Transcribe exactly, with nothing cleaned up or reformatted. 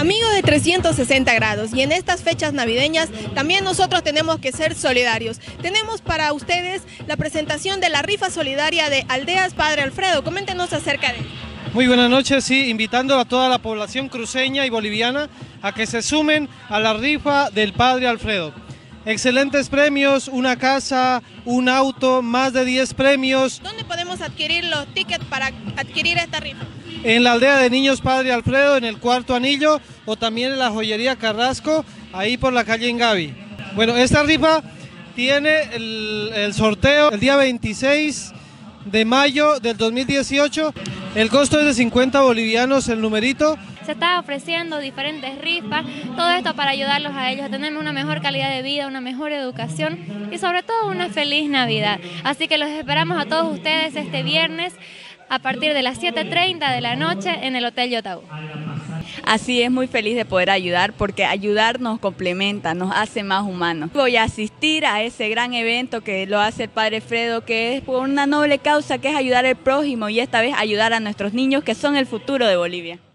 Amigos de trescientos sesenta grados, y en estas fechas navideñas también nosotros tenemos que ser solidarios. Tenemos para ustedes la presentación de la rifa solidaria de Aldeas Padre Alfredo. Coméntenos acerca de ello. Muy buenas noches, sí, invitando a toda la población cruceña y boliviana a que se sumen a la rifa del Padre Alfredo. Excelentes premios, una casa, un auto, más de diez premios. ¿Dónde podemos adquirir los tickets para adquirir esta rifa? En la aldea de niños Padre Alfredo, en el Cuarto Anillo, o también en la joyería Carrasco, ahí por la calle Ingavi. Bueno, esta rifa tiene el, el sorteo el día veintiséis de mayo del dos mil dieciocho. El costo es de cincuenta bolivianos el numerito. Se está ofreciendo diferentes rifas, todo esto para ayudarlos a ellos a tener una mejor calidad de vida, una mejor educación y sobre todo una feliz Navidad. Así que los esperamos a todos ustedes este viernes a partir de las siete treinta de la noche en el Hotel Yotaú. Así es, muy feliz de poder ayudar, porque ayudar nos complementa, nos hace más humanos. Voy a asistir a ese gran evento que lo hace el Padre Alfredo, que es por una noble causa, que es ayudar al prójimo, y esta vez ayudar a nuestros niños, que son el futuro de Bolivia.